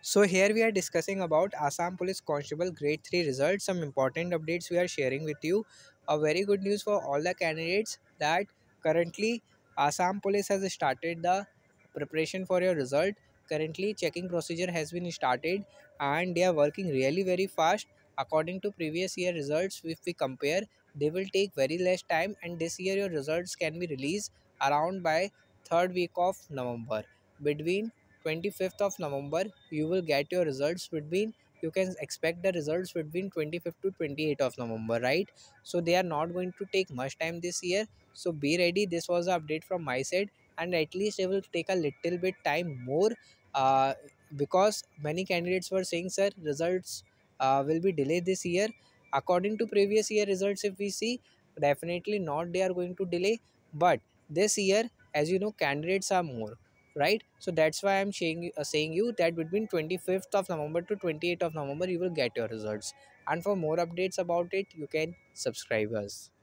So here we are discussing about Assam Police Constable Grade 3 results. Some important updates we are sharing with you. A very good news for all the candidates that currently Assam Police has started the preparation for your result. Currently checking procedure has been started and they are working really very fast. According to previous year results, if we compare, they will take very less time, and this year your results can be released around by third week of November. Between 25th of November you will get your results. Between, you can expect the results between 25th to 28th of November, right? So they are not going to take much time this year, so be ready. This was the update from my side, and at least it will take a little bit time more, uh, because many candidates were saying, sir, results will be delayed this year. According to previous year results, if we see, definitely not they are going to delay, but this year, as you know, candidates are more, right? So that's why I'm saying you that between 25th of November to 28th of November you will get your results, and for more updates about it you can subscribe us.